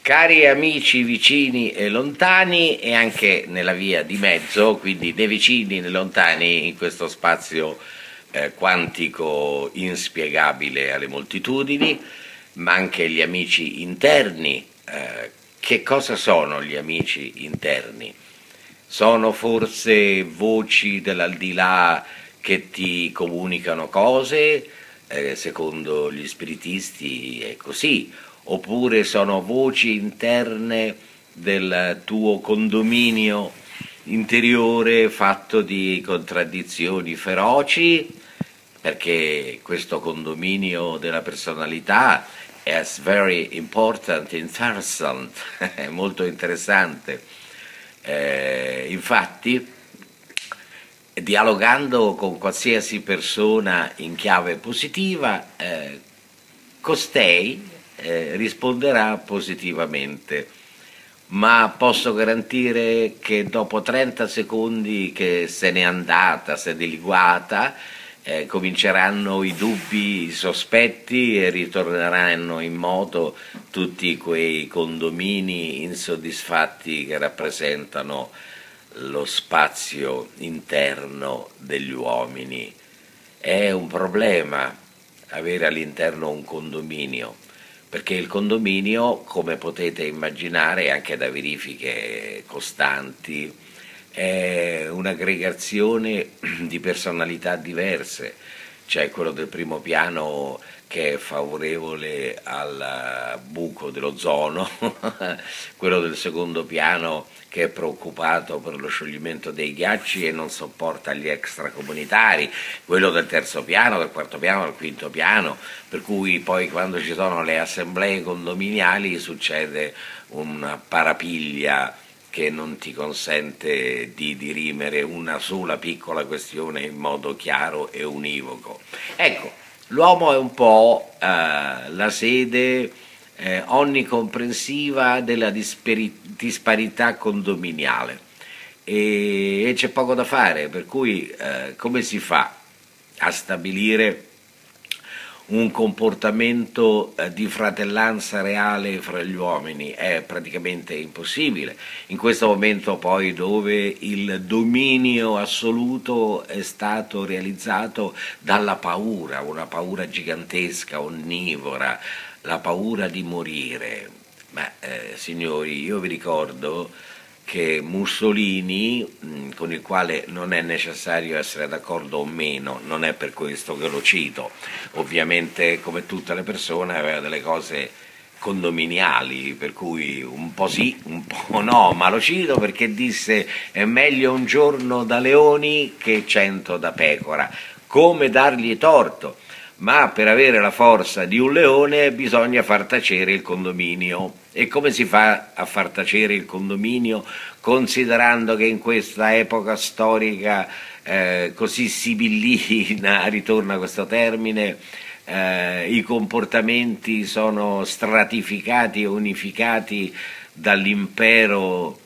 Cari amici vicini e lontani e anche nella via di mezzo, quindi né vicini né lontani in questo spazio quantico inspiegabile alle moltitudini, ma anche gli amici interni. Che cosa sono gli amici interni? Sono forse voci dell'aldilà che ti comunicano cose, secondo gli spiritisti è così, oppure sono voci interne del tuo condominio interiore fatto di contraddizioni feroci, perché questo condominio della personalità is very important in person, è molto interessante. Infatti, dialogando con qualsiasi persona in chiave positiva, costei risponderà positivamente, ma posso garantire che dopo 30 secondi che se n'è andata, se n'è dileguata, cominceranno i dubbi, i sospetti e ritorneranno in moto tutti quei condomini insoddisfatti che rappresentano lo spazio interno degli uomini. È un problema avere all'interno un condominio, perché il condominio, come potete immaginare anche da verifiche costanti, è un'aggregazione di personalità diverse. C'è quello del primo piano che è favorevole al buco dell'ozono, quello del secondo piano che è preoccupato per lo scioglimento dei ghiacci e non sopporta gli extracomunitari, quello del terzo piano, del quarto piano, del quinto piano, per cui poi quando ci sono le assemblee condominiali succede una parapiglia che non ti consente di dirimere una sola piccola questione in modo chiaro e univoco. Ecco, l'uomo è un po' la sede onnicomprensiva della disparità condominiale e c'è poco da fare, per cui come si fa a stabilire un comportamento di fratellanza reale fra gli uomini? È praticamente impossibile. In questo momento poi dove il dominio assoluto è stato realizzato dalla paura, una paura gigantesca, onnivora, la paura di morire. Ma signori, io vi ricordo che Mussolini, con il quale non è necessario essere d'accordo o meno, non è per questo che lo cito, ovviamente come tutte le persone aveva delle cose condominiali, per cui un po' sì, un po' no, ma lo cito perché disse è meglio un giorno da leoni che 100 da pecora, come dargli torto. Ma per avere la forza di un leone bisogna far tacere il condominio. E come si fa a far tacere il condominio considerando che in questa epoca storica così sibillina, ritorna questo termine, i comportamenti sono stratificati e unificati dall'impero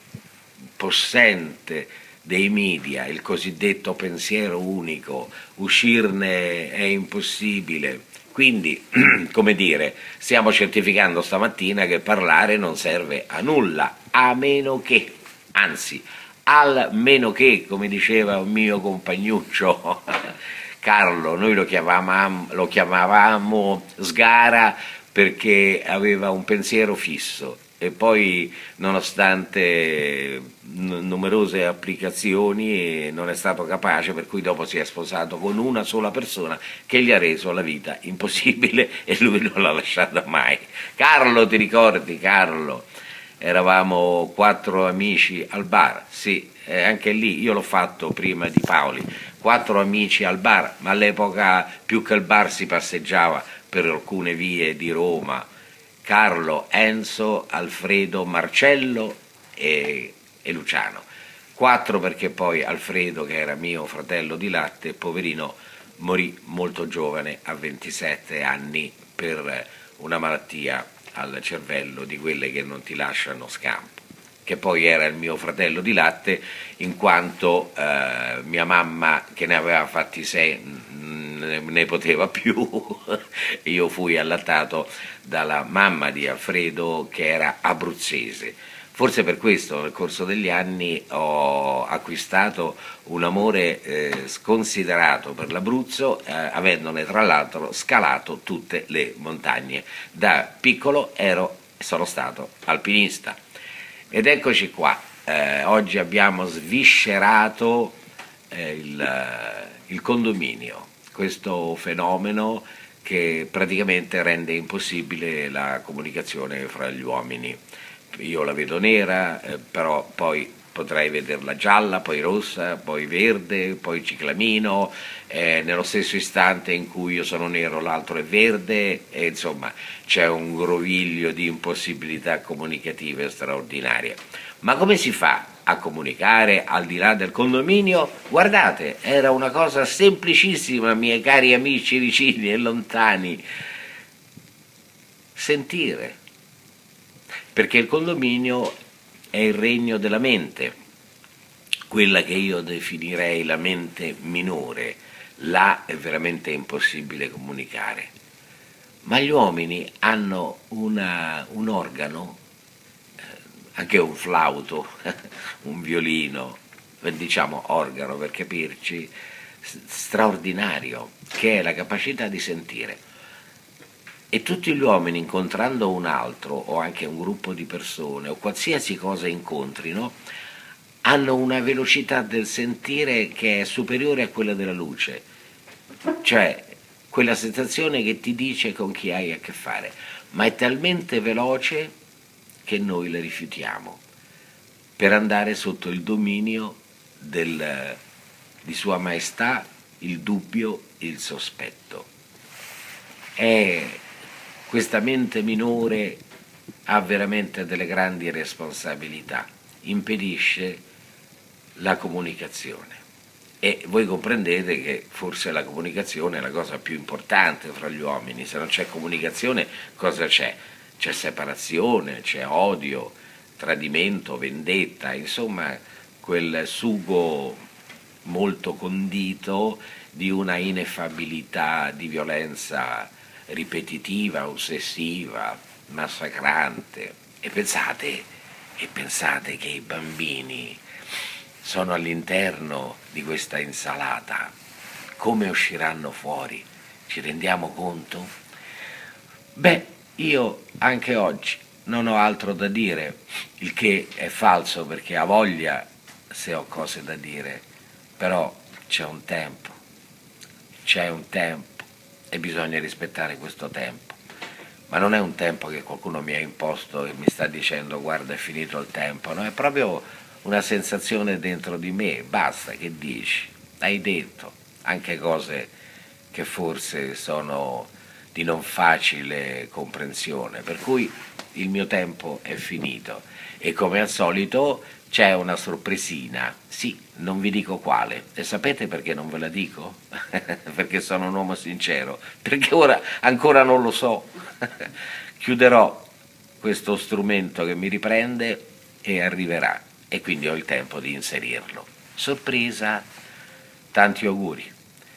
possente dei media, il cosiddetto pensiero unico, uscirne è impossibile. Quindi, come dire, stiamo certificando stamattina che parlare non serve a nulla, a meno che, anzi, al meno che, come diceva un mio compagnuccio, Carlo, noi lo chiamavamo Sgara perché aveva un pensiero fisso e poi nonostante numerose applicazioni non è stato capace, per cui dopo si è sposato con una sola persona che gli ha reso la vita impossibile e lui non l'ha lasciata mai. Carlo, ti ricordi Carlo? Eravamo 4 amici al bar, sì, anche lì io l'ho fatto prima di Paoli, 4 amici al bar, ma all'epoca più che al bar si passeggiava per alcune vie di Roma. Carlo, Enzo, Alfredo, Marcello e Luciano. 4 perché poi Alfredo, che era mio fratello di latte, poverino, morì molto giovane, a 27 anni, per una malattia al cervello di quelle che non ti lasciano scampo, che poi era il mio fratello di latte in quanto mia mamma, che ne aveva fatti 6, ne poteva più. Io fui allattato dalla mamma di Alfredo, che era abruzzese. Forse per questo nel corso degli anni ho acquistato un amore sconsiderato per l'Abruzzo, avendone tra l'altro scalato tutte le montagne. Da piccolo sono stato alpinista. Ed eccoci qua, oggi abbiamo sviscerato il condominio, questo fenomeno che praticamente rende impossibile la comunicazione fra gli uomini. Io la vedo nera, però poi potrei vederla gialla, poi rossa, poi verde, poi ciclamino, nello stesso istante in cui io sono nero l'altro è verde, e insomma c'è un groviglio di impossibilità comunicative straordinarie. Ma come si fa a comunicare al di là del condominio? Guardate, era una cosa semplicissima, miei cari amici vicini e lontani: sentire. Perché il condominio è il regno della mente, quella che io definirei la mente minore. Là è veramente impossibile comunicare. Ma gli uomini hanno un organo, anche un flauto, un violino, diciamo organo per capirci, straordinario, che è la capacità di sentire. E tutti gli uomini, incontrando un altro o anche un gruppo di persone o qualsiasi cosa incontrino, hanno una velocità del sentire che è superiore a quella della luce, cioè quella sensazione che ti dice con chi hai a che fare, ma è talmente veloce che noi la rifiutiamo per andare sotto il dominio di Sua Maestà il dubbio, il sospetto. Questa mente minore ha veramente delle grandi responsabilità, impedisce la comunicazione. E voi comprendete che forse la comunicazione è la cosa più importante fra gli uomini. Se non c'è comunicazione, cosa c'è? C'è separazione, c'è odio, tradimento, vendetta, insomma quel sugo molto condito di una ineffabilità, di violenza ripetitiva, ossessiva, massacrante. E pensate che i bambini sono all'interno di questa insalata. Come usciranno fuori? Ci rendiamo conto? Beh, io anche oggi non ho altro da dire, il che è falso perché ha voglia se ho cose da dire, però c'è un tempo e bisogna rispettare questo tempo. Ma non è un tempo che qualcuno mi ha imposto e mi sta dicendo guarda è finito il tempo, no? È proprio una sensazione dentro di me. Basta, che dici? Hai detto anche cose che forse sono di non facile comprensione, per cui il mio tempo è finito e come al solito c'è una sorpresina. Sì, non vi dico quale. E sapete perché non ve la dico? Perché sono un uomo sincero, perché ora ancora non lo so. Chiuderò questo strumento che mi riprende e arriverà, e quindi ho il tempo di inserirlo. Sorpresa, tanti auguri.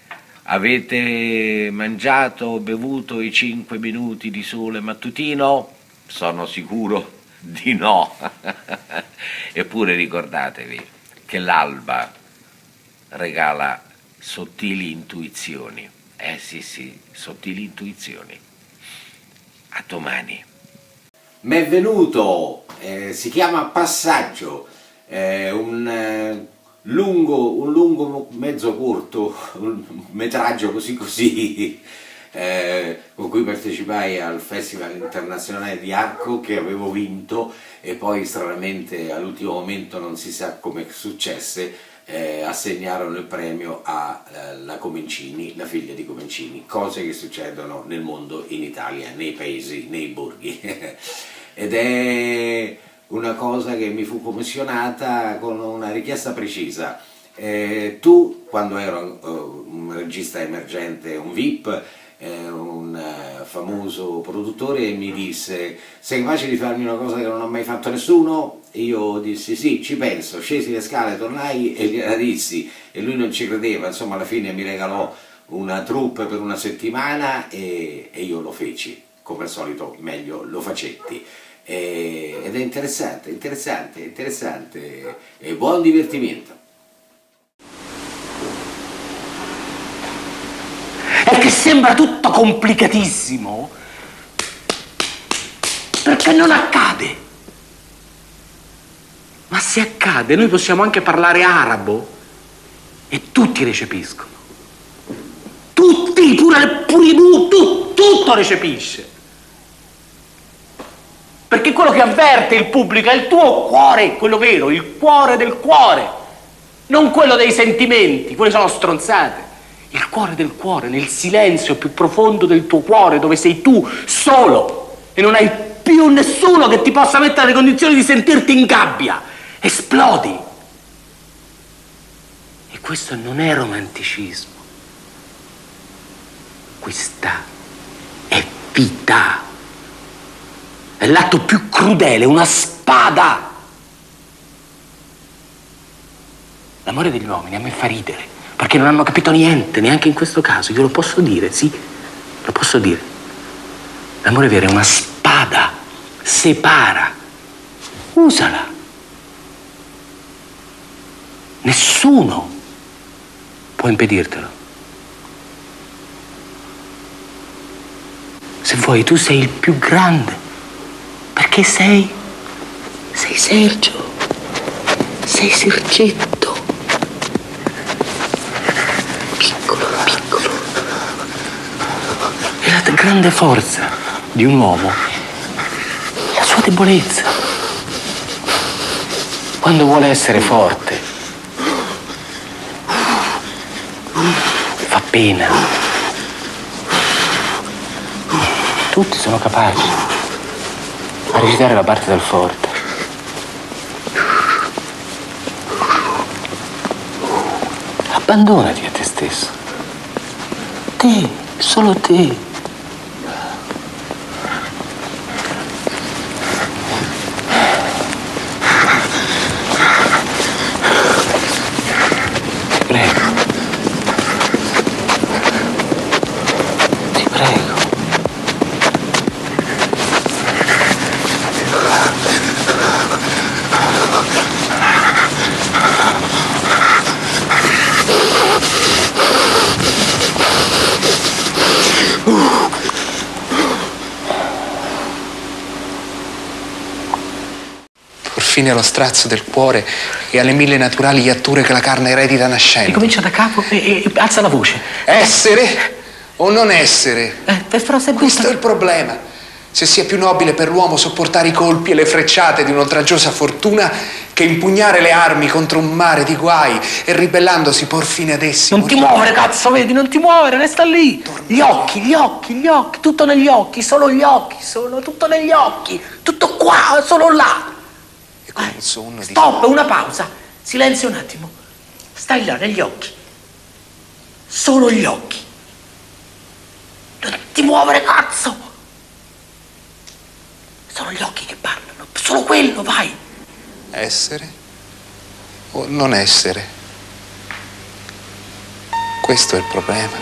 Avete mangiato, bevuto i 5 minuti di sole mattutino? Sono sicuro di no. Eppure ricordatevi che l'alba regala sottili intuizioni. Sì, sottili intuizioni. A domani. M'è venuto, si chiama Passaggio, un lungo, mezzo corto, un metraggio così, con cui partecipai al Festival Internazionale di Arco che avevo vinto e poi stranamente all'ultimo momento, non si sa come successe, assegnarono il premio alla Comencini, la figlia di Comencini, cose che succedono nel mondo, in Italia, nei paesi, nei borghi. Ed è una cosa che mi fu commissionata con una richiesta precisa. Tu, quando ero un regista emergente, un VIP, un famoso produttore mi disse sei capace di farmi una cosa che non ha mai fatto nessuno? E io dissi sì, ci penso, scesi le scale, tornai e gliela dissi e lui non ci credeva, insomma alla fine mi regalò una troupe per una settimana e io lo feci, come al solito meglio lo facetti. Ed è interessante, e buon divertimento. È che sembra tutto complicatissimo, perché non accade. Ma se accade, noi possiamo anche parlare arabo e tutti recepiscono. Tutti, pure tutto recepisce. Perché quello che avverte il pubblico è il tuo cuore, quello vero, il cuore del cuore, non quello dei sentimenti, quelli sono stronzate. Il cuore del cuore, nel silenzio più profondo del tuo cuore, dove sei tu solo e non hai più nessuno che ti possa mettere nelle condizioni di sentirti in gabbia. Esplodi. E questo non è romanticismo. Questa è vita. È l'atto più crudele, una spada. L'amore degli uomini a me fa ridere, perché non hanno capito niente, neanche in questo caso. Io lo posso dire, sì, lo posso dire. L'amore vero è una spada, separa, usala. Nessuno può impedirtelo. Se vuoi, tu sei il più grande. Perché sei Sergio, sei Sergetto, piccolo. E la grande forza di un uomo è la sua debolezza. Quando vuole essere forte, fa pena. Tutti sono capaci a recitare la parte del forte. Abbandonati a te stesso. Te, solo te. Ti prego. Ti prego. Fine allo strazio del cuore e alle mille naturali iatture che la carne eredita nascendo. Ricomincia da capo e alza la voce. Essere o non essere? Però se Questo è il problema. Se sia più nobile per l'uomo sopportare i colpi e le frecciate di un'oltraggiosa fortuna che impugnare le armi contro un mare di guai e ribellandosi por fine ad essi. Non ti muovere, cazzo, vedi? Non ti muovere, resta lì. Gli occhi, tutto negli occhi, solo gli occhi, tutto negli occhi. Tutto qua, solo là. Un sonno di... Stop, una pausa. Silenzio un attimo. Stai là, negli occhi. Solo gli occhi. Non ti muovere, cazzo. Sono gli occhi che parlano. Solo quello, vai. Essere o non essere? Questo è il problema.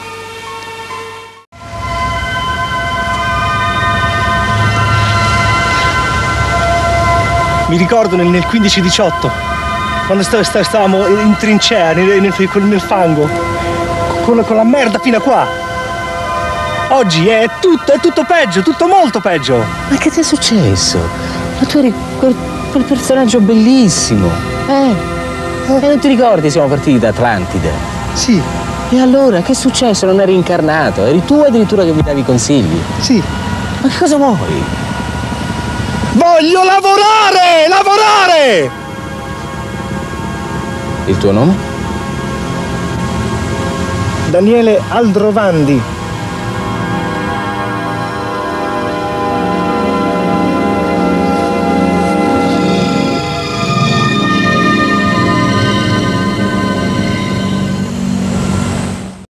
Mi ricordo nel 15-18, quando stavamo in trincea, nel fango, con la merda fino a qua. Oggi è tutto peggio, tutto molto peggio. Ma che ti è successo? Ma tu eri quel personaggio bellissimo. E non ti ricordi siamo partiti da Atlantide? Sì. E allora, che è successo? Non eri incarnato? Eri tu addirittura che mi davi consigli? Sì. Ma che cosa vuoi? Voglio lavorare! Il tuo nome? Daniele Aldrovandi.